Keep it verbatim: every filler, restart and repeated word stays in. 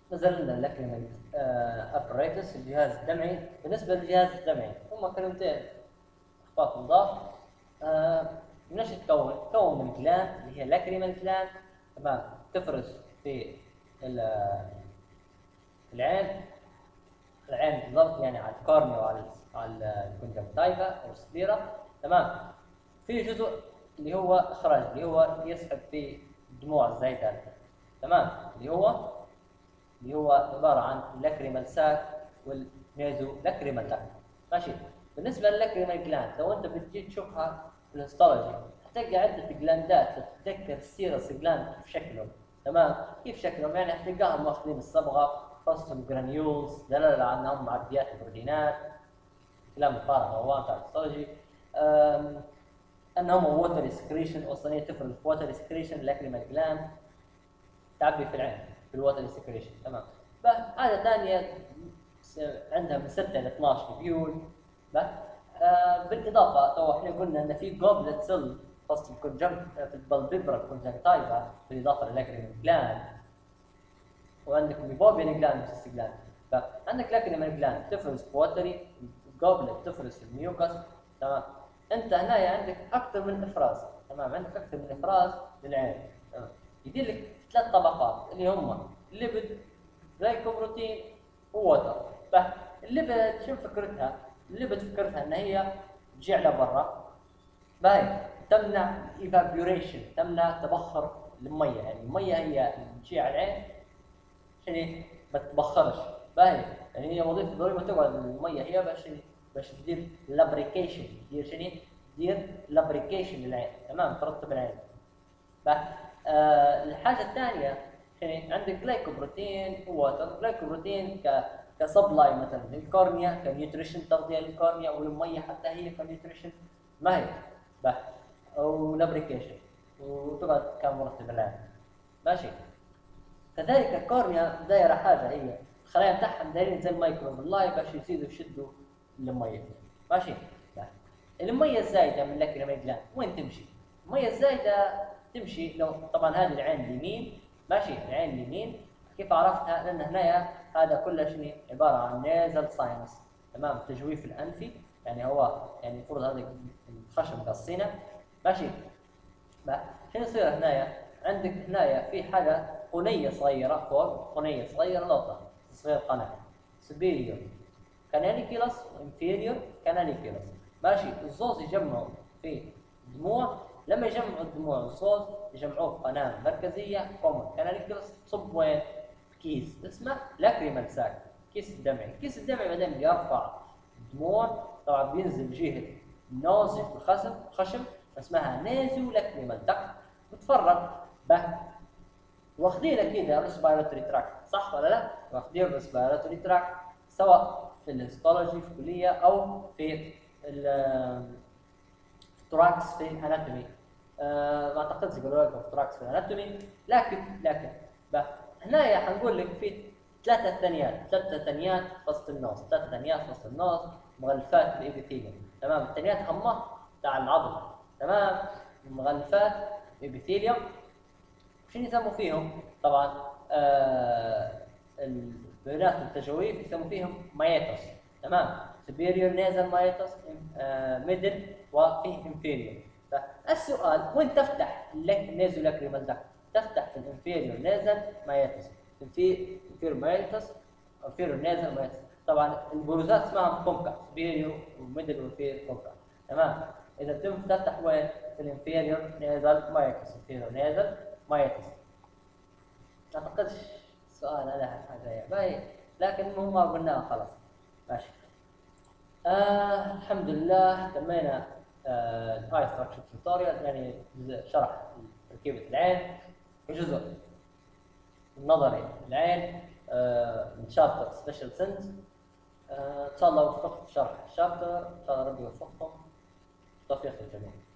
نزل لنا اللاكريمال ابريتس الجهاز الدمعي. بالنسبه للجهاز الدمعي هم كلمتين اخفاق مضاف. آه من ايش تتكون؟ تتكون من جلاند اللي هي لاكريمال جلاند، تمام، تفرز في العين العين بالضبط، يعني على الكورنيا وعلى على الكونجكتيفا او السبيرا، تمام. في جزء اللي هو اخراج اللي هو يسحب في الدموع الزايده، تمام، اللي هو اللي هو عباره عن اللاكريمال ساك والنيزو لاكريمال داكت، ماشي. بالنسبه للاكريمال جلاند لو انت بتجي تشوفها في الهستولوجي هتلقى عده جلاندات تتذكر السيرس جلاند كيف شكلهم، تمام، كيف شكلهم يعني هتلقاهم واخذين الصبغه، خاصهم جرانيولز دلاله على انهم معبيات البروتينات، كلام فارغ هو بتاع الهستولوجي. انهم ووتر سكريشن، وصليه تفرز ووتر سكريشن لاكريمال جلاند تعبي في العين في الووتر سكريشن، تمام. فهذا ثانيه عندها من ستة إلى اثناشر فيول. آه بالاضافه تو احنا قلنا ان في جوبلت سيل خاص الكونجنكت في البلبيبرا كونجنكتيفا بالاضافه للاكريمال جلاند، وعندك ميبوبيان جلاند وسيس جلاند. فعندك لاكريمال جلاند تفرز ووتري، جوبلت تفرز الميوكس، تمام. انت هنا عندك اكثر من افراز، تمام، عندك اكثر من افراز للعين، تمام. يدير لك ثلاث طبقات اللي هم ليبيد، جلايكوبروتين، ووتر. فالليبيد شو فكرتها؟ الليبيد فكرتها ان هي تجي على برا، باهي تمنع ايفابيوريشن، تمنع تبخر الميه، يعني الميه هي تجي على العين عشان ما تتبخرش، باهي يعني هي وظيفه ضروري ما تقعد الميه هي باش باش تدير لابريكيشن، تدير شنو؟ تدير لابريكيشن للعين، تمام، ترطب العين. آه الحاجه الثانيه يعني عندك جلايكوبروتين ووتر. جلايكوبروتين ك كسبلاي مثلا للكورنيا، كنيوتريشن تغذيه للكورنيا، والميه حتى هي كنيوتريشن، ما هي بح او لابريكيشن، وتقعد كمرتب العين، ماشي. كذلك الكورنيا دايره حاجه، هي الخلايا بتاعها دايرين زي الميكروبلاي باش يزيدوا يشدوا الميه، ماشي. الميه الزايده من لاكريمال جلاند وين تمشي؟ الميه الزايده تمشي لو طبعا هذه العين اليمين، ماشي، العين اليمين كيف عرفتها؟ لان هنا هذا كله شنو؟ عباره عن نيزل ساينس، تمام، التجويف الانفي، يعني هو يعني المفروض هذا الخشم قصينا، ماشي. شنو يصير هنايا؟ عندك هنايا في حاجه قنيه صغيره فوق، قنيه صغيره نقطه تصغير قناه، سبيريور كاناليكيولس وانفيريور كاناليكيولس، ماشي. الزوز يجمعوا في دموع، لما يجمعوا الدموع الزوز يجمعوه في قناه مركزيه كومن كاناليكيولس، تصب وين؟ في كيس اسمه لاكريمال ساك، كيس الدمعي. الكيس الدمعي بعدين بيرفع الدموع، طبعا بينزل جهه النوز في الخشم خشم اسمها نيزو لاكريمال داكت، وتفرغ به. واخدين كده ريسبيراتوري تراكت، صح ولا لا؟ واخدين ريسبيراتوري تراكت سواء في الهيستولوجي في الكليه او في التراكس في الاناتومي. أه ما اعتقدش يقولوا لكم في تراكس في الاناتومي، لكن لكن هنا حنقول لك في ثلاثه ثانيات، ثلاثه ثانيات في وسط النوز، ثلاثه ثانيات في وسط النوز مغلفات بالابيثيليوم، تمام. الثانيات همه تاع العظم، تمام، مغلفات ابيثيليوم. شنو يسموا فيهم؟ طبعا آه البيانات التجويف يسموا فيهم مايتوس، تمام، سوبيريور نيزل مايتوس، ميدل، وفي انفيريور. فالسؤال وين تفتح النيزو لاكريمال داكت؟ تفتح في الانفيريور نيزل مايتوس، في انفيريور مايتوس، انفيريور نيزل مايتوس. طبعا البروزات اسمها كونكا، سوبيريور وميدل وانفيريور كونكا، تمام. اذا تم تفتح وين؟ في الانفيريور نيزل مايتوس، انفيريور نيزل مايتوس. ما اعتقدش السؤال هذا حاجه باهي، لكن المهم ما قلناه خلاص، ماشي. آه الحمد لله تمينا آه الاي ستراكشر توتوريال، يعني شرح تركيبه العين وجزء النظري العين آه من شابتر سبيشال سنس. آه ان شاء الله وفقت شرح الشابتر، ان شاء الله ربي يوفقكم، توفيق للجميع.